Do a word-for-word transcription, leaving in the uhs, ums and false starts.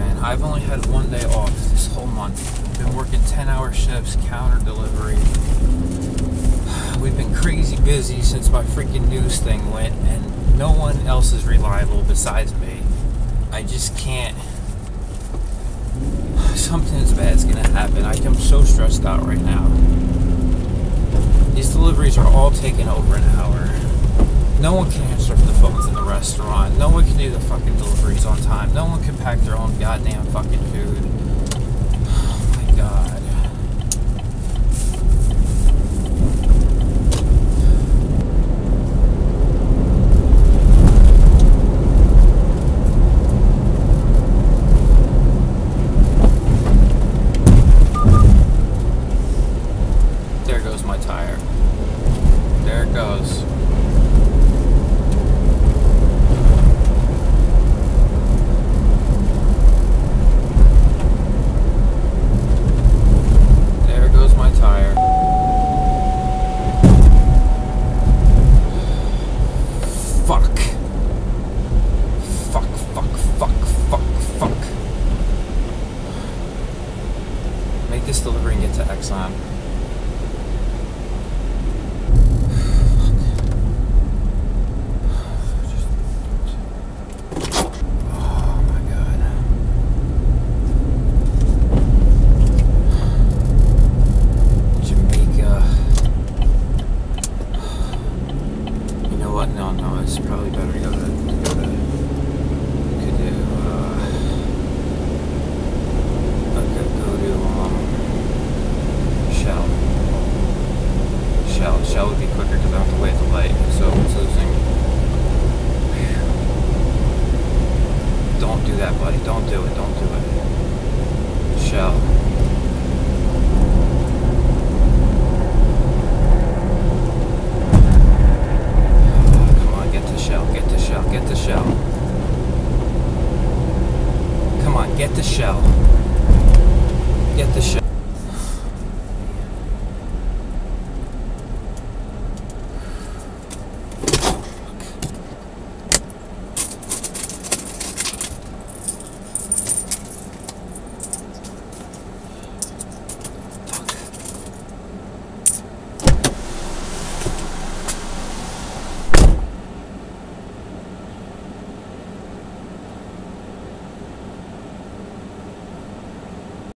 man. I've only had one day off this whole month. Been working ten hour shifts, counter delivery. We've been crazy busy since my freaking news thing went, and no one else is reliable besides me. I just can't. Something's bad's gonna happen. I am so stressed out right now. These deliveries are all taking over an hour. No one can answer the phones in the restaurant. No one can do the fucking deliveries on time. No one can pack their own goddamn fucking food. Oh my god. There goes my tire. There it goes. Make this delivery and get to Exxon. Oh my god. Jamaica. You know what? No, no, it's probably better to go to, go to could do, uh, I could go to, um, Shell. Shell. Shell would be quicker because I don't have to wait at the light. So it's losing. Don't do that, buddy. Don't do it. Don't do it. Shell. Come on, get to Shell. Get to Shell. Get to Shell. Come on, get to Shell. Get the Shell.